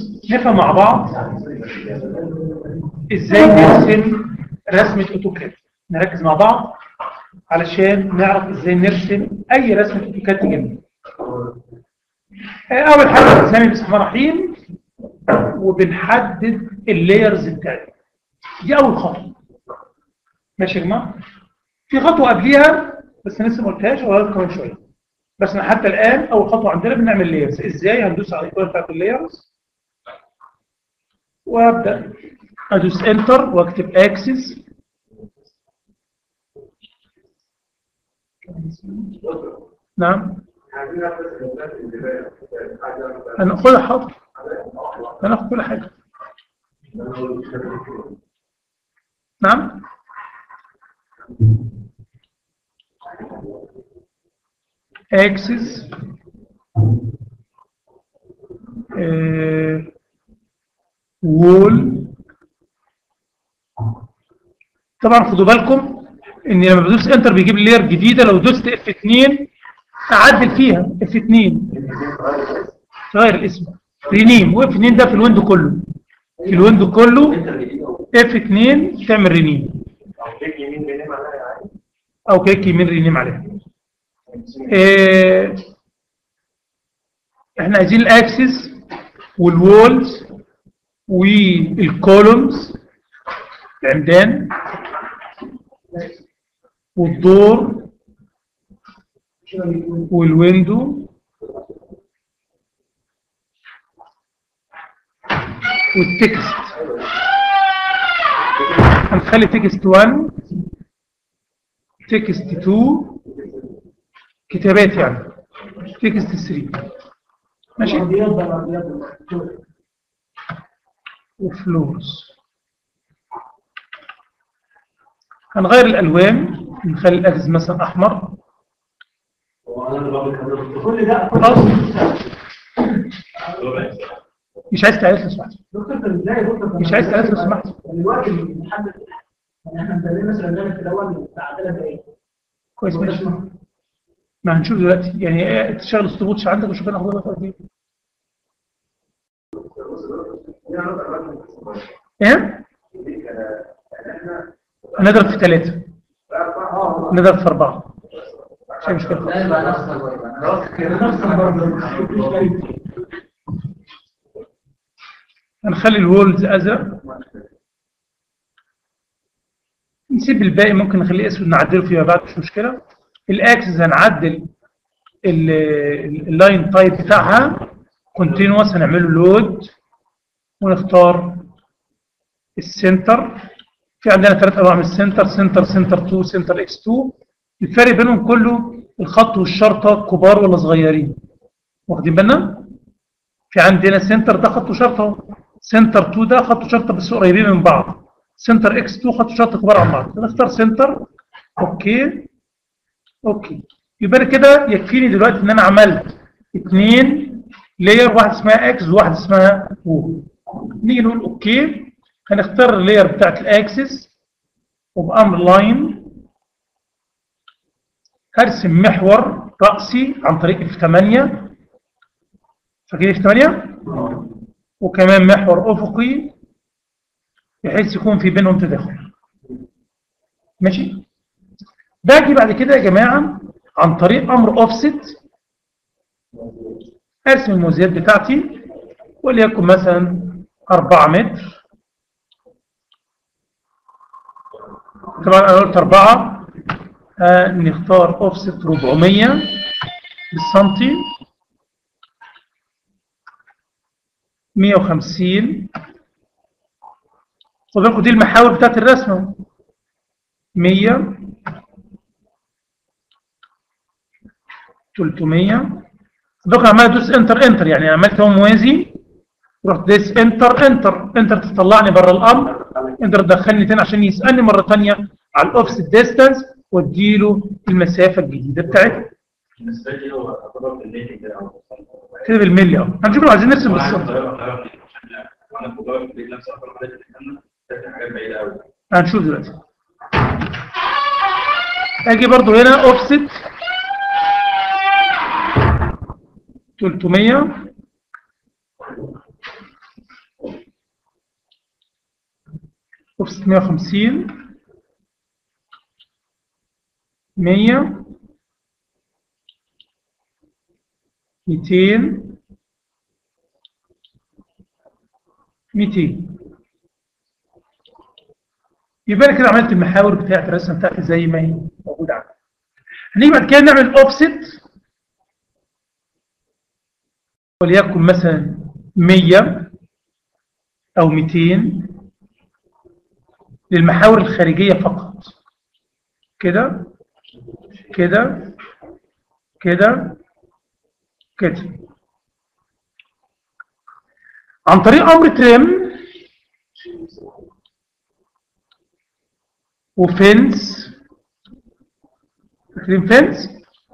نفهم مع بعض ازاي نرسم رسمة اوتوكاد. نركز مع بعض علشان نعرف ازاي نرسم اي رسمة اوتوكاد تجيبنا. اول حاجة بنسمي بسم الله الرحمن الرحيم وبنحدد اللايرز بتاعتنا. دي اول خطوة. ماشي يا جماعة؟ في خطوة قبليها بس لسه ما قلتهاش ولا كمان شوية. بس حتى الان اول خطوة عندنا بنعمل لايرز. ازاي؟ هندوس على الايقونة بتاعت اللايرز وابدا ادوس انتر واكتب اكسس. نعم هناخدها. حاضر هناخد كل حاجه. نعم اكسس وول. طبعا خدوا بالكم ان لما بدوس انتر بيجيب لي لير جديده. لو دوست F2 اعدل فيها F2 غير الاسم رينيم. وF2 ده في الويندو كله. في الويندو كله F2 تعمل رينيم او كليك يمين رينيم عليها. احنا عايزين الاكسس والوولز والكولومز العمدان والدور والويندو والتكست. هنخلي تكست 1 تكست 2 كتابات يعني تكست 3. ماشي وفلورز. هنغير الالوان. نخلي الاكسس مثلا احمر. كل ده مش عايز تعرف لو سمحت. مش عايز تعرف لو سمحت. الوقت اللي بنحدد احنا مدلنا مثلا ده في الاول بتاع 3 دقايق. كويس ماشي. ما هنشوف دلوقتي يعني تشتغل السطوبوتش عندك وشوف انا هاخدها في قد ايه. ايه؟ نضرب في 3 نضرب في 4 عشان مش كده. هنخلي الوولز ازرق. نسيب الباقي ممكن نخليه اسود نعدله فيما بعد مش مشكله. الاكسس هنعدل اللاين تايب بتاعها كونتينوس. هنعمله لود ونختار السنتر. في عندنا 3 انواع من السنتر. سنتر 2 سنتر X2. الفرق بينهم كله الخط والشرطه كبار ولا صغيرين. واخدين بالنا؟ في عندنا سنتر ده خط وشرطه. سنتر 2 ده خط وشرطه بس قريبين من بعض. سنتر X2 خط وشرطه كبار عن بعض. نختار سنتر. اوكي يبقى كده يكفيني دلوقتي ان انا عملت 2 لاير. واحد اسمها اكس وواحد اسمها وول. نيجي نقول اوكي. هنختار اللاير بتاعت الاكسس وبامر لاين. هرسم محور رأسي عن طريق F8. فاكرين F8 وكمان محور افقي بحيث يكون في بينهم تداخل. ماشي. باجي بعد كده يا جماعه عن طريق امر اوفست ارسم الموازيات بتاعتي وليكن مثلا 4 متر. طبعا انا قلت 4. نختار اوفست 400 بالسنتي. 150. خد بالكم دي المحاور بتاعت الرسمه. 100 300. دوك عمال ادوس انتر يعني عملت هو موازي. رحت دايس انتر تطلعني بره الامر. انتر تدخلني تاني عشان يسالني مره ثانيه على الاوفست ديستانس واديله المسافه الجديده بتاعتها. بالنسبه لي هو اعتبر بالملي كده كده بالملي. هنشوف لو عايزين نرسم بالسنتر. هنشوف دلوقتي. اجي برضو هنا اوفست 300 اوفست 150 100 200 200. يبقى انا كده عملت المحاور بتاعت الرسمه بتاعتي زي ما هي موجوده عندي. هنيجي بعد كده نعمل اوفست وليكن مثلا 100 او 200 للمحاور الخارجيه فقط. كده كده كده كده عن طريق امر تريم وفنس. فاكرين فنس؟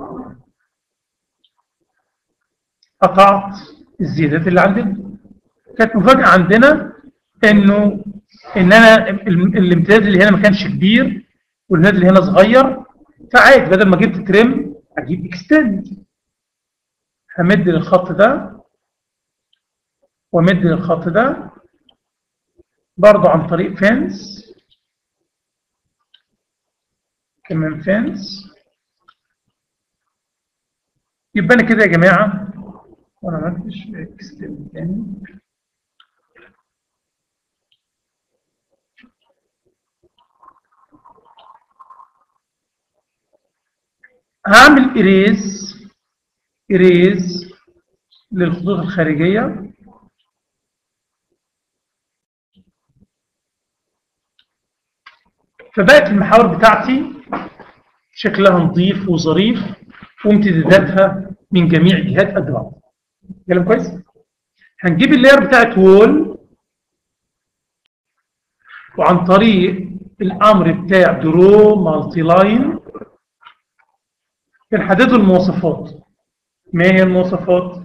قطعت الزيادات اللي عندنا. كانت مفاجاه عندنا انه انا الامتداد اللي هنا ما كانش كبير والامتداد اللي هنا صغير، فعادي بدل ما جبت تريم اجيب اكستند. همد للخط ده وامد للخط ده برضه عن طريق فنس، كمان فنس. يبقى انا كده يا جماعه وانا ما عملتش اكستند تاني. هعمل اريز للخطوط الخارجيه. فبقت المحاور بتاعتي شكلها نظيف وظريف وامتداداتها من جميع جهات قد بعض. كلام كويس؟ هنجيب اللاير بتاعت وول وعن طريق الامر بتاع درو مالتي لاين بنحدد المواصفات. ما هي المواصفات؟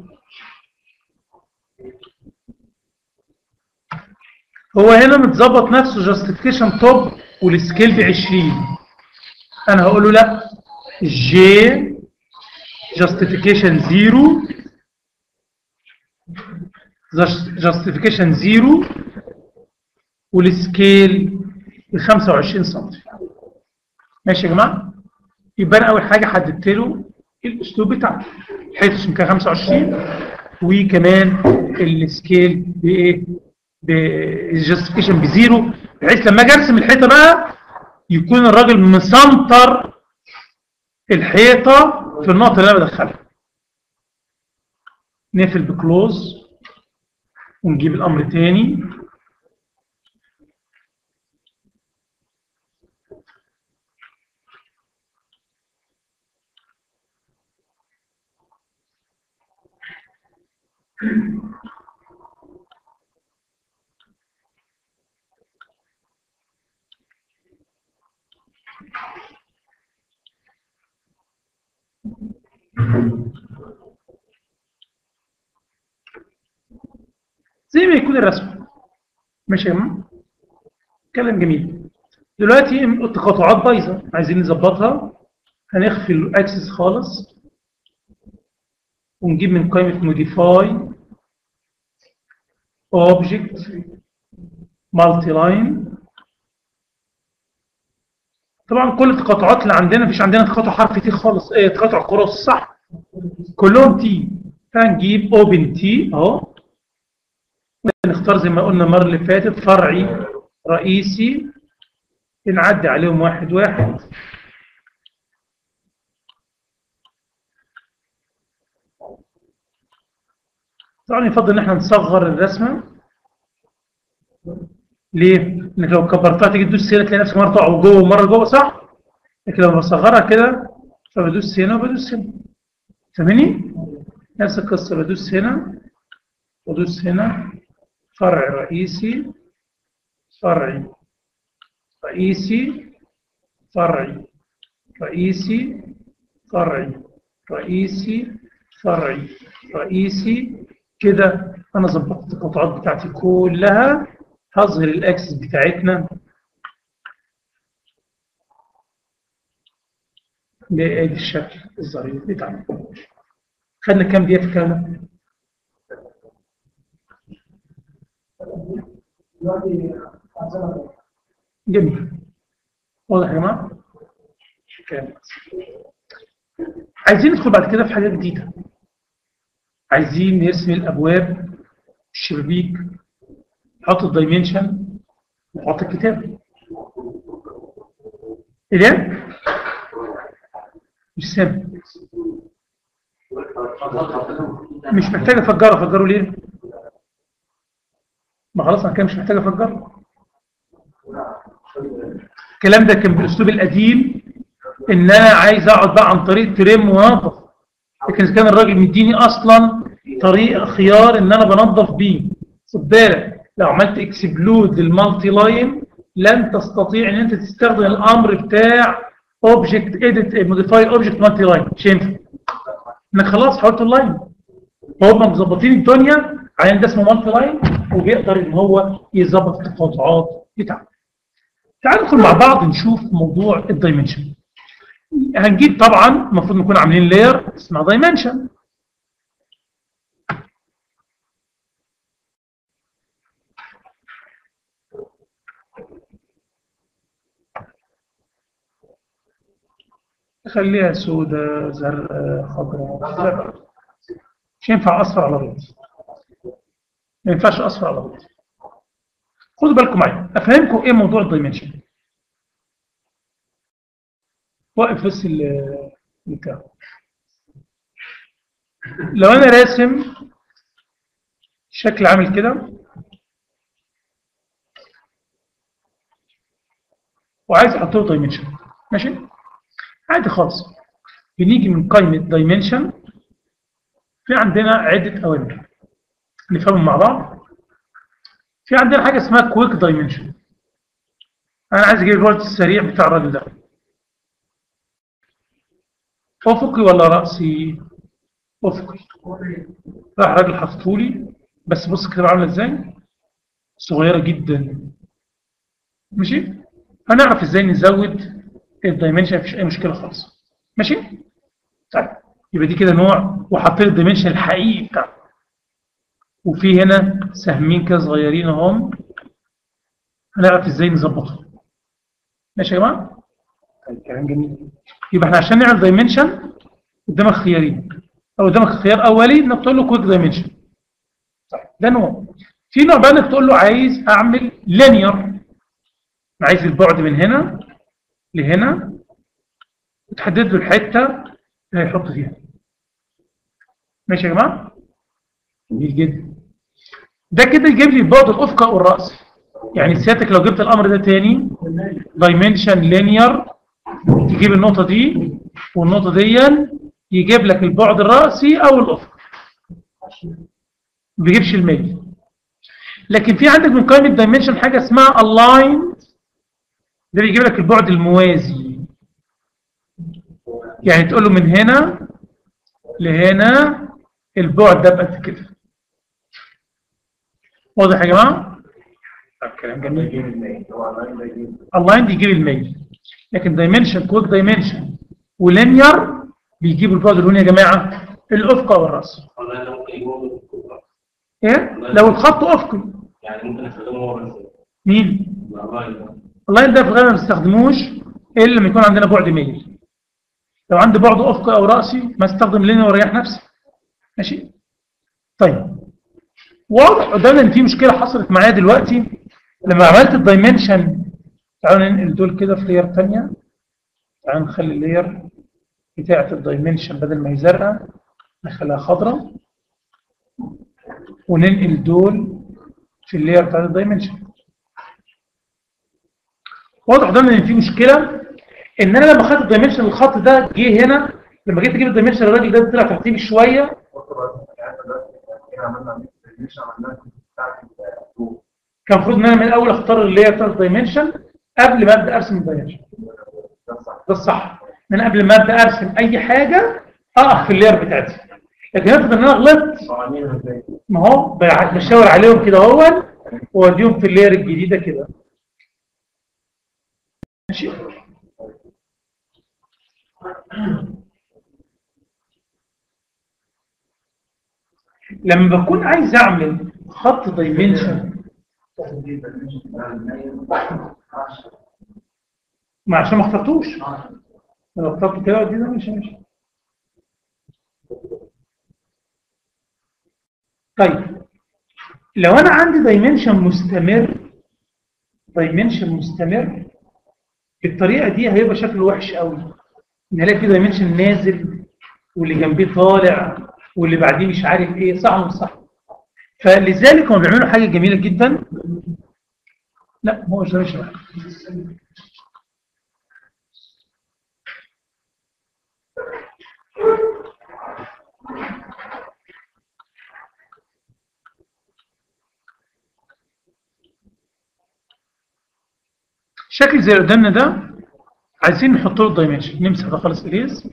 هو هنا متظبط نفسه جاستيفيكيشن توب والسكيل ب 20. انا هقول له لا، جي جاستيفيكيشن 0 جاستيفيكيشن 0 والسكيل ب 25 سم. ماشي يا جماعه؟ يبقى انا اول حاجه حددت له الاسلوب بتاعه حيث كان 25 وكمان السكيل بايه؟ بالجاستيفيكيشن بزيرو، بحيث لما اجي ارسم الحيطه بقى يكون الراجل مسنطر الحيطه في النقطه اللي انا بدخلها. نقفل بكلوز ونجيب الامر تاني. زي ما يكون الرسم. ماشي يا جماعه؟ كلام جميل. دلوقتي التقاطعات بايظه عايزين نظبطها. هنخفي الاكسس خالص ونجيب من قائمه موديفاي اوبجكت مالتي لاين. طبعا كل التقاطعات اللي عندنا مفيش عندنا تقاطع حرف تي خالص، ايه تقاطع كروس صح؟ كلهم تي. فنجيب اوبن تي اهو. نختار زي ما قلنا المره اللي فاتت فرعي رئيسي، بنعدي عليهم واحد واحد. طبعا يفضل ان احنا نصغر الرسمه. ليه؟ انك لو كبرتها تيجي تدوس هنا تلاقي نفسك مره تقع جوه ومره جوه صح؟ لكن لو بصغرها كده فبدوس هنا وبدوس هنا. فاهمني؟ نفس القصه، بدوس هنا وادوس هنا. فرع رئيسي فرعي رئيسي فرعي رئيسي فرعي رئيسي فرعي رئيسي. كده انا ظبطت القطعات بتاعتي كلها. هظهر الاكسس بتاعتنا بادي الشكل الظريف بتاعنا. خدنا كام دقيقه في الكلام ده؟ دلوقتي 10 دقايق. جميل. واضح يا جماعه؟ عايزين ندخل بعد كده في حاجه جديده. عايزين نرسم الابواب، الشبابيك، نحط الدايمنشن، نحط الكتاب. ايه؟ مش سامع. مش محتاج افجره ليه؟ ما خلاص انا كده مش محتاج افجره. الكلام ده كان بالاسلوب القديم، ان انا عايز اقعد بقى عن طريق ترم وانظف. لكن اذا كان الراجل مديني اصلا طريق خيار ان انا بنظف بيه. خد بالك لو عملت اكسبلود للمالتي لاين لن تستطيع ان انت تستخدم الامر بتاع اوبجكت اديت موديفاي اوبجكت مالتي لاين. مش هينفع انك خلاص حولت اللاين. هم مظبطين الدنيا على ان ده اسمه مالتي لاين وبيقدر ان هو يظبط التقاطعات بتاعته. تعالوا ندخل مع بعض نشوف موضوع الدايمنشن. هنجيب طبعا المفروض نكون عاملين لاير اسمها دايمنشن. خليها سوداء زرقاء خضراء. مش ينفع اصفر على ابيض. ما ينفعش اصفر على ابيض. خدوا بالكم معايا افهمكم ايه موضوع الدايمنشن. واقف بس البتاع. لو انا راسم شكل عامل كده وعايز احط له دايمنشن، ماشي؟ عادي خالص. بنيجي من قائمه دايمنشن، في عندنا عده اوامر نفهمهم مع بعض. في عندنا حاجه اسمها كويك دايمنشن. انا عايز اجيب الوقت السريع بتاع الراجل ده. افقي ولا راسي؟ افقي. راح راجل حطولي، بس بص كده عامله ازاي؟ صغيره جدا. ماشي؟ هنعرف ازاي نزود الدايمنشن، مفيش اي مشكله خالص. ماشي؟ طيب يبقى دي كده نوع، وحطيت الدايمنشن الحقيقي بتاعه. وفي هنا سهمين كده صغيرين اهم، هنعرف ازاي نظبطهم. ماشي يا جماعه؟ طيب كلام جميل. يبقى احنا عشان نعمل دايمنشن قدامك خيارين، او قدامك خيار اولي انك تقول له كويك دايمنشن. طيب ده نوع. في نوع بقى انك تقول له عايز اعمل لينير، عايز البعد من هنا لهنا وتحدد له الحته اللي هيحط فيها. ماشي يا جماعه؟ جميل جدا. ده كده يجيب لي البعد الافقي او الراسي. يعني سيادتك لو جبت الامر ده تاني دايمنشن لينير، تجيب النقطه دي والنقطه دي، يجيب لك البعد الراسي او الافقي. ما بيجيبش الميل. لكن في عندك من قائمه دايمنشن حاجه اسمها الاين، ده بيجيب لك البعد الموازي. يعني تقول له من هنا لهنا البعد ده بقد كده. واضح يا جماعه؟ كلام جميل. اللاين بيجيب الميل، لكن دايمنشن كويك دايمنشن ولينير بيجيب البعد اللي هنا يا جماعه الافقي والراسي. ايه؟ لو الخط افقي يعني ممكن استخدمه هو بس. مين؟ اللاين ده في الغالب ما بنستخدموش الا لما يكون عندنا بعد ميل. لو عندي بعد افقي او راسي ما استخدم لينير واريح نفسي. ماشي؟ طيب واضح قدامنا ان في مشكله حصلت معايا دلوقتي لما عملت الدايمنشن. تعالوا ننقل دول كده في لاير ثانيه. تعالوا نخلي اللاير بتاعه الدايمنشن بدل ما هي زرقاء نخليها خضراء، وننقل دول في اللاير بتاعه الدايمنشن. واضح قدامنا ان في مشكله ان انا لما خدت الدايمنشن الخط ده جه هنا، لما جيت اجيب الدايمنشن الراجل ده طلع تحتيه شويه. كان المفروض ان انا من الاول اختار اللاير بتاع الدايمنشن قبل ما ابدا ارسم الدايمنشن. ده الصح، من قبل ما ابدا ارسم اي حاجه اقف في اللاير بتاعتي. لكن افرض ان انا غلطت، ما هو بشاور عليهم كده اهو واوديهم في اللاير الجديده كده. ماشي؟ لما بكون عايز اعمل خط دايمنشن ما عشان ما اخترتوش. لو اخترت كده دي مش. طيب لو انا عندي دايمنشن مستمر بالطريقه دي هيبقى شكله وحش قوي. نلاقي في دايمنشن نازل واللي جنبيه طالع واللي بعديه مش عارف ايه، صح مش صح؟ فلذلك هم بيعملوا حاجه جميله جدا. لا هو مش ده. شكل زي اللي قدامنا ده عايزين نحط له الدايمنشن. نمسح ده خالص اريز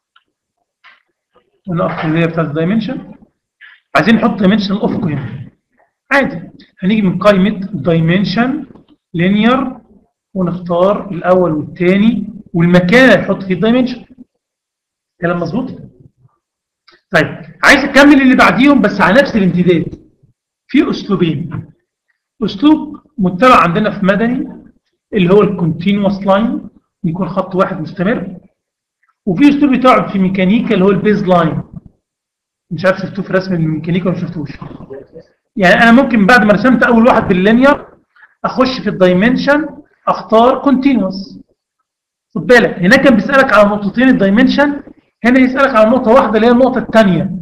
ونقف اللي هي بتاعت الدايمنشن. عايزين نحط دايمنشن الافقي هنا عادي. هنيجي من قائمه دايمنشن لينير ونختار الاول والثاني والمكان اللي هنحط فيه الدايمنشن. كلام مظبوط؟ طيب عايز اكمل اللي بعديهم بس على نفس الامتداد. في اسلوبين. اسلوب متبع عندنا في مدني اللي هو الكونتينوس لاين، يكون خط واحد مستمر. وفي اسلوب بتاعه في ميكانيكا اللي هو البيز لاين. مش عارف شفتوه في رسم الميكانيكا ولا ما شفتوش. يعني انا ممكن بعد ما رسمت اول واحد باللينير اخش في الدايمنشن اختار كونتينوس. خد بالك هناك كان بيسالك على نقطتين الدايمنشن، هنا يسالك على نقطه واحده اللي هي النقطه الثانيه.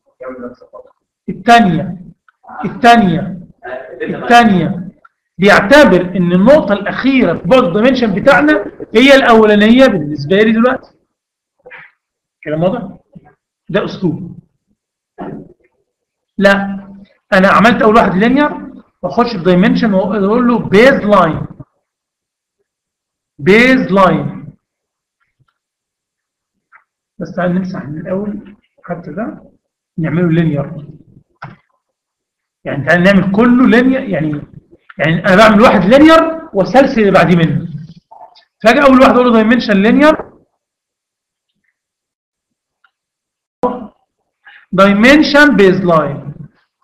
الثانيه بيعتبر ان النقطه الاخيره في بعد الدايمنشن بتاعنا هي الاولانيه بالنسبه لي دلوقتي. كلام واضح؟ ده اسلوب. لا انا عملت اول واحد لينير واخش في دايمنشن واقول له بيز لاين. بس تعال نمسح من الاول حتى ده نعمله لينير. يعني تعال نعمل كله لينير. يعني انا بعمل واحد لينير وسلسل اللي بعديه منه. فاجي اول واحد اقول له دايمنشن لينير دايمنشن بيز لاين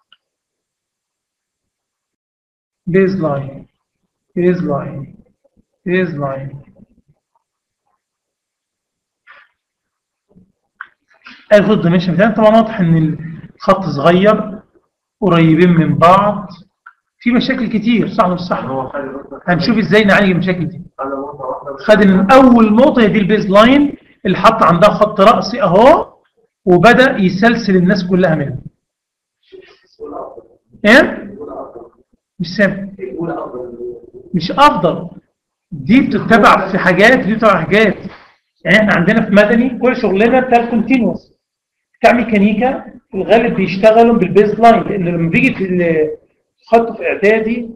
اخد الدايمنشن بتاعنا. طبعا واضح ان الخط صغير قريبين من بعض، في مشاكل كتير صح ولا صح؟ هنشوف ازاي نعالج المشاكل دي. خد ان اول نقطه هي دي البيز لاين اللي حط عندها خط رأسي اهو وبدأ يسلسل الناس كلها منه. ايه؟ مش سامع. مش افضل. دي بتتبع في حاجات ودي بتتبع حاجات. يعني احنا عندنا في مدني كل شغلنا بتاع الكونتينوس. بتاع ميكانيكا في الغالب بيشتغلوا بالبيز لاين، لان لما بيجي في خط في اعدادي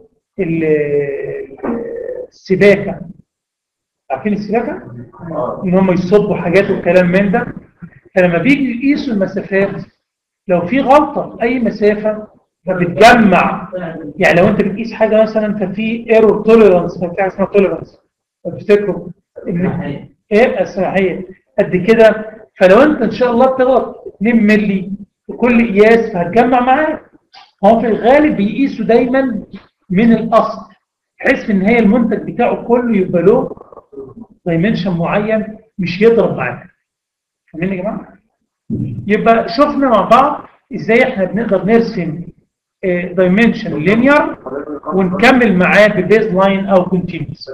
السباكه. عارفين السباكه؟ ان هم يصبوا حاجات والكلام من ده. فلما بيجي يقيسوا المسافات لو في غلطه في اي مسافه فبتجمع. يعني لو انت بتقيس حاجه مثلا ففي ايرور توليرانس، ففي حاجه اسمها توليرانس تفتكروا ايه السماحيه قد كده. فلو انت ان شاء الله بتغلط 2 مللي في كل قياس فهتجمع معاك. هو في الغالب بيقيسوا دايما من الاصل بحيث ان هي المنتج بتاعه كله يبقى له دايمنشن معين مش يضرب معاك. فاهمين يا جماعه؟ يبقى شفنا مع بعض ازاي احنا بنقدر نرسم دايمنشن لينير ونكمل معاه ببيز لاين او كونتينوس.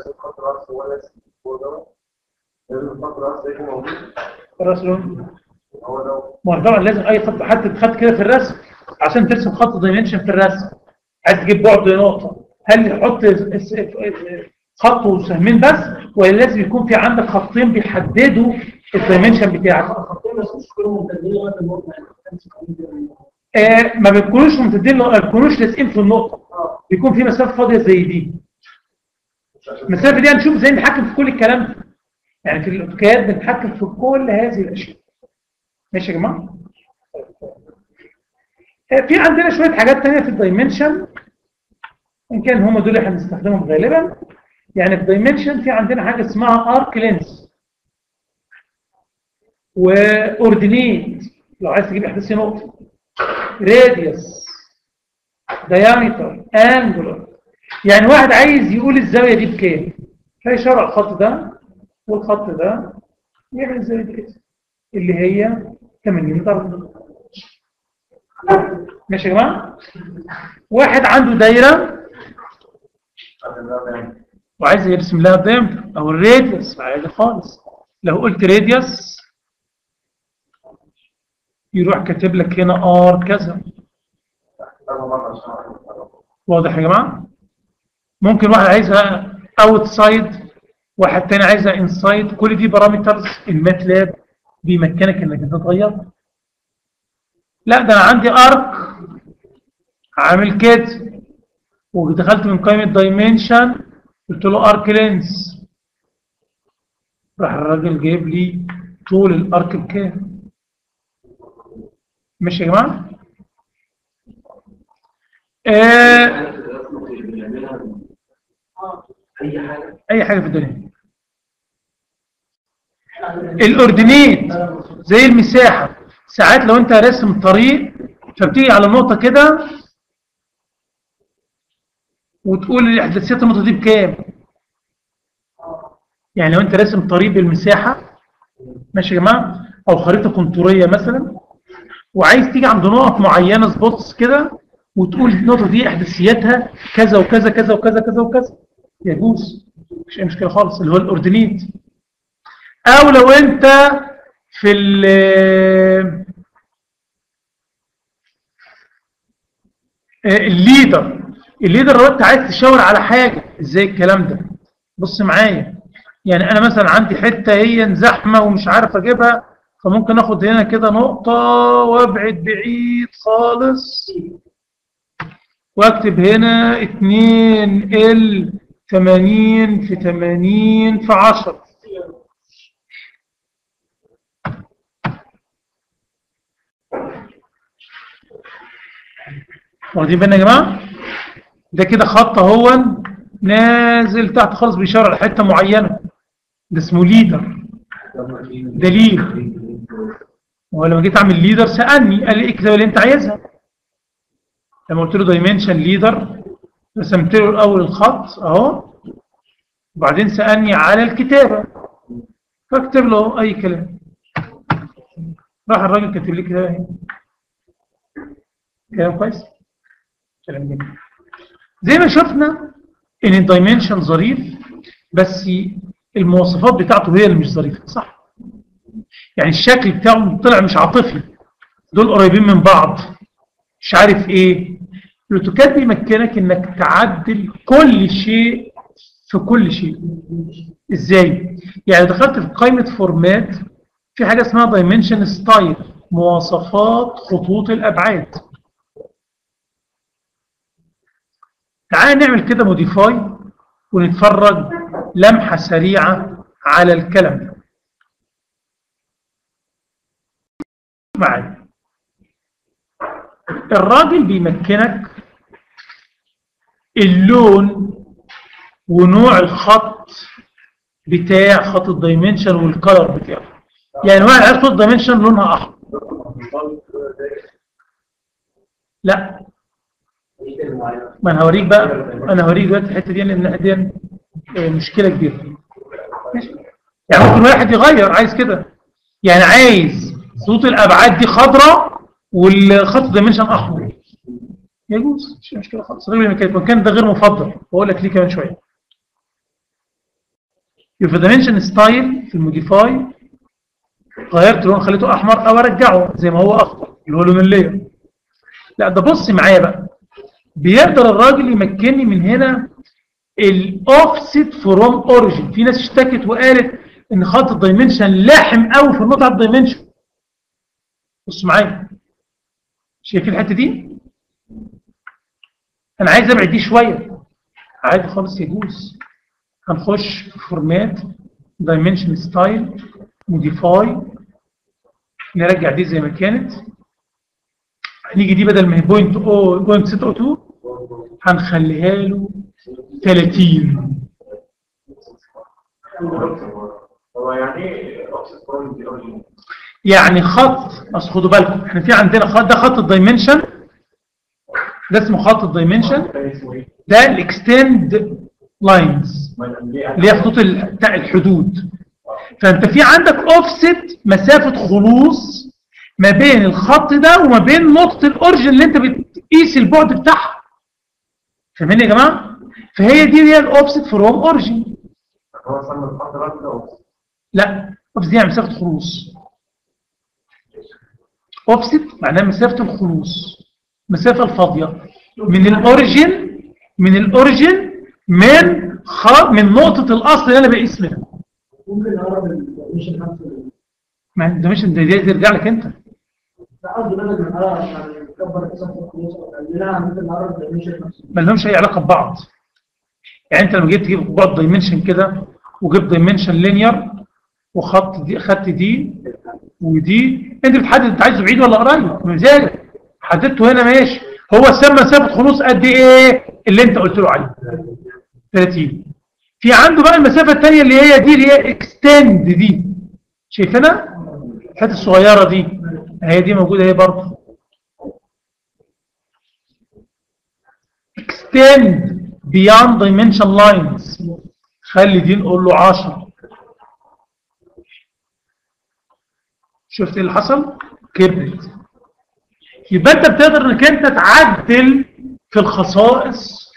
ما هو طبعا لازم اي خط، حتى خط كده في الرسم عشان ترسم خط دايمنشن في الرسم عايز تجيب بعد نقطه. هل تحط خط وسهمين بس ولا لازم يكون في عندك خطين بيحددوا الدايمنشن بتاعك؟ ما بيكونوش ممتدين، ما بيكونوش لازقين في النقطه، بيكون في مسافه فاضيه زي دي. المسافه دي هنشوف ازاي نتحكم في كل الكلام ده. يعني في الاوتوكاد بنتحكم في كل هذه الاشياء. ماشي يا جماعه؟ في عندنا شويه حاجات ثانيه في الدايمنشن ان كان هم دول اللي احنا بنستخدمهم غالبا. يعني في الدايمنشن في عندنا حاجه اسمها ارك لينس واوردينيت لو عايز تجيب احداثي نقطه، راديوس، دايمتر، انجولار. يعني واحد عايز يقول الزاويه دي بكام هيشرع الخط ده والخط ده يعمل زي كده اللي هي 80 درجة. ماشي يا جماعة؟ واحد عنده دايرة وعايز يرسم لها الدايمتر او الراديوس عادي خالص. لو قلت راديوس يروح كاتب لك هنا ار كذا. واضح يا جماعة؟ ممكن واحد عايزها اوتسايد، واحد تاني عايزها انسايد. كل دي بارامترز الماتلاب بيمكنك انك انت تغيرها. لا ده انا عندي ارك عامل كده ودخلت من قائمه دايمنشن قلت له ارك لينس، راح الراجل جايب لي طول الارك بكام. ماشي يا جماعه؟ اي حاجه في الدنيا. الاوردينيت زي المساحه، ساعات لو انت راسم طريق فبتيجي على نقطه كده وتقول احداثيات النقطه دي بكام. يعني لو انت راسم طريق بالمساحه، ماشي يا جماعه، او خريطه كونتوريه مثلا، وعايز تيجي عند نقط معينه سبوتس كده وتقول النقطه دي احداثياتها كذا وكذا كذا وكذا كذا وكذا، يجوز، مش اي مشكله خالص، اللي هو الاوردينيت. او لو انت في الليدر لو انت عايز تشاور على حاجه ازاي الكلام ده. بص معايا، يعني انا مثلا عندي حته هي زحمه ومش عارف اجيبها، فممكن اخد هنا كده نقطه وابعد بعيد خالص واكتب هنا 2L 80 في 80 في 10. واخدين بالنا يا جماعه؟ ده كده خط اهو نازل تحت خالص بيشاور على حته معينه، ده اسمه ليدر، ده ليد. ولما جيت اعمل ليدر سالني قال لي اكتب اللي انت عايزها. لما قلت له دايمنشن ليدر رسمت له الاول الخط اهو، وبعدين سالني على الكتابه فاكتب له اي كلام. راح الراجل كاتب لي كده اهي. كلام كويس، كلام جميل. زي ما شفنا ان الدايمنشن ظريف، بس المواصفات بتاعته هي اللي مش ظريفه، صح؟ يعني الشكل بتاعه طلع مش عاطفي، دول قريبين من بعض مش عارف ايه. الاوتوكاد بيمكنك انك تعدل كل شيء في كل شيء. ازاي؟ يعني دخلت في قائمه فورمات في حاجه اسمها دايمنشن ستايل، مواصفات خطوط الابعاد. تعال نعمل كده موديفاي ونتفرج لمحه سريعه على الكلام ده معايا. الراجل بيمكنك اللون ونوع الخط بتاع خط الدايمنشن والكلر بتاعه. يعني واحد عايز خط الدايمنشن لونها احمر، لا ما انا هوريك بقى، انا هوريك دلوقتي الحته دي لان دي مشكله كبيره. ماشي، يعني ممكن واحد يغير عايز كده، يعني عايز خطوط الابعاد دي خضراء والخط الدايمنشن احمر، يجوز، مش مشكله خالص. كان ده غير مفضل واقول لك ليه كمان شويه. يبقى دايمنشن ستايل في الموديفاي غيرت لون خليته احمر او ارجعه زي ما هو اخضر اللي هو لون اللاير. لا ده بص معايا بقى، بيقدر الراجل يمكنني من هنا الاوفست فروم اوريجين. في ناس اشتكت وقالت ان خط الدايمنشن لاحم قوي في النقطه الدايمنشن. بص معايا، شايفين الحته دي؟ انا عايز ابعد دي شويه، عادي خالص يجوز. هنخش في فورمات دايمنشن ستايل موديفاي، نرجع دي زي ما كانت. هنيجي دي بدل ما هي بوينت 602 هنخليها له 30. هو يعني ايه اوفست بوينت؟ يعني خط، اصل خدوا بالكم احنا في عندنا خط، ده خط الدايمنشن، ده اسمه خط الدايمنشن، ده الاكستند لاينز اللي هي خطوط الحدود. فانت في عندك اوفست مسافه خلوص ما بين الخط ده وما بين نقطه الاوريجن اللي انت بتقيس البعد بتاعها. فاهمين يا جماعه؟ فهي دي هي الاوفست فروم اوريجن. هو سمى الخط ده كده أوفست. لا، اوفست دي يعني مسافه خلوص. اوفست معناها مسافه الخلوص، المسافه الفاضيه من الاوريجن، من نقطه الاصل اللي انا بقيس منها. ممكن نقرب الدايمنشن نفسه. ما انت مش دي ترجع لك انت. لا قصدي بدل ما نقرب يعني نكبر مسافه الخلوص لا ممكن نقرب الدايمنشن نفسه. ما لهمش اي علاقه ببعض. يعني انت لما جيت تجيب بعض دايمنشن كده وجبت دايمنشن لينير وخط دي، خدت دي ودي، انت بتحدد انت عايزه بعيد ولا قريب بمزاجك، حددته هنا ماشي. هو سمى مسافه خلوص قد ايه اللي انت قلت له عليه 30. في عنده بقى المسافه الثانيه اللي هي اكستند دي، شايفينها الحته الصغيره دي، هي دي موجوده اهي برضه. extend beyond dimension lines، خلي دي نقول له 10. شفت ايه اللي حصل؟ كبرت. يبقى انت بتقدر انك انت تعدل في الخصائص،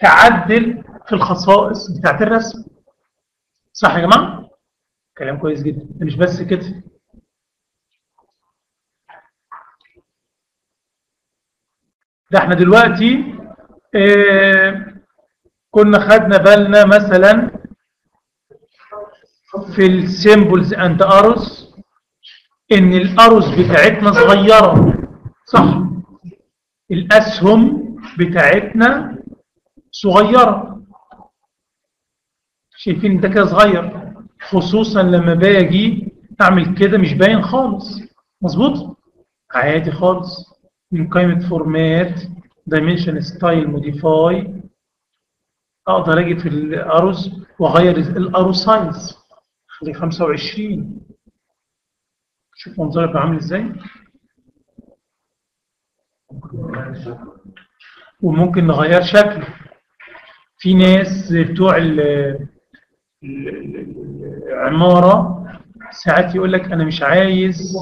بتاعت الرسم. صح يا جماعه؟ كلام كويس جدا. مش بس كده، ده احنا دلوقتي كنا خدنا بالنا مثلا في السيمبلز اند اروز ان الاروز بتاعتنا صغيره، صح؟ الاسهم بتاعتنا صغيره، شايفين ده كده صغير، خصوصا لما باجي اعمل كده مش باين خالص. مظبوط؟ عادي خالص. من قائمه فورمات دايمنشن ستايل موديفاي اقدر اجي في الاروز واغير الارو سايز، خليه 25. شوف منظرك بقى عامل ازاي. وممكن نغير شكله. في ناس بتوع العمارة ساعات يقول لك انا مش عايز،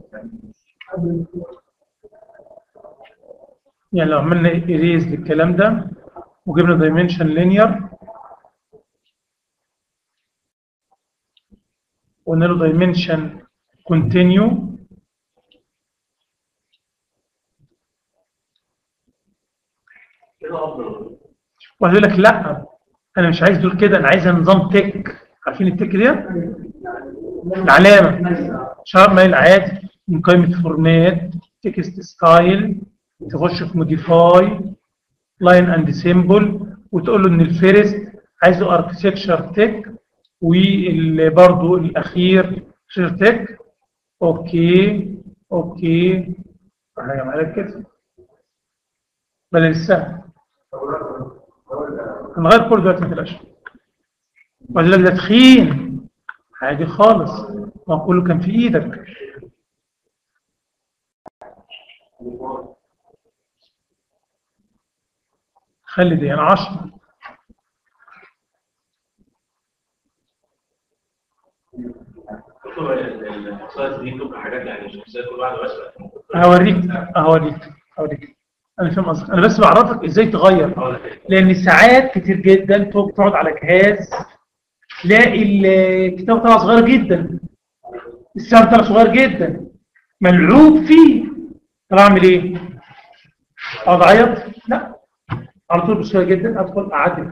يعني لو عملنا اريز للكلام ده وجبنا دايمنشن لينير وقلنا له دايمنشن كونتينيو، وقال لك لا انا مش عايز دول كده، انا عايزها نظام تك. عارفين التك دي؟ العلامه شارب مايل عادي. من قائمه فورمات تكست ستايل تخش في موديفاي لاين اند سيمبل وتقول له ان الفيرست عايزه اركتكتشر تك وبرضه الاخير شير تك. اوكي احنا جمعنا كده بدل السهل. هنغير كل دلوقتي ما تقلقش. ولا ده تخين عادي خالص، ما كله كان في ايدك. خلي دي انا 10. الخصائص دي بتبقى حاجات يعني شخصيه كل واحده بس. هوريك انا فاهم قصدك. انا بس بعرفك ازاي تغير، لان ساعات كتير جدا تقعد على جهاز تلاقي الكتاب طلع صغير جدا، السهم طلع صغير جدا، ملعوب فيه. طب اعمل ايه؟ اقعد اعيط؟ لا، على طول بسهوله جدا ادخل اعدل.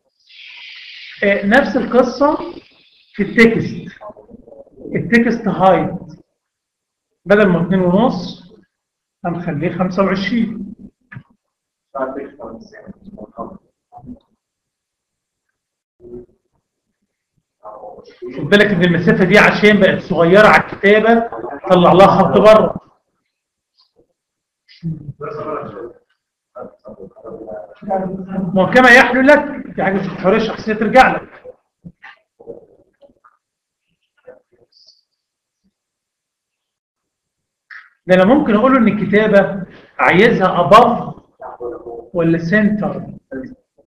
نفس القصه في التكست هايت، بدل ما 2.5 هنخليه 25. خد بالك ان المسافه دي عشان بقت صغيره على الكتابه طلع لها خط بره. وكما يحلو لك في حاجه في الحريه الشخصيه ترجع لك. ده انا ممكن اقول له ان الكتابه عايزها above ولا center.